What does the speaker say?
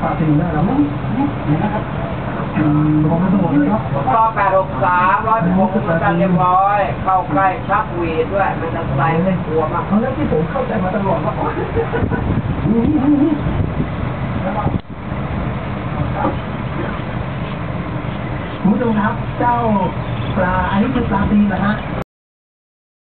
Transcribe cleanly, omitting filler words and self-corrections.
ปลาตีนได้แล้วมั้งนะครับผมไม่ต้องเลยเนาะก็863 116เรียบร้อยเข้าใกล้ชักวีดด้วยมันจะใส่ไม่กลัวมากเพราะฉะนั้นที่ผมเข้าใจมาตลอดว่าคุณผู้ชมครับเจ้าปลาอันนี้คือปลาตีนนะฮะ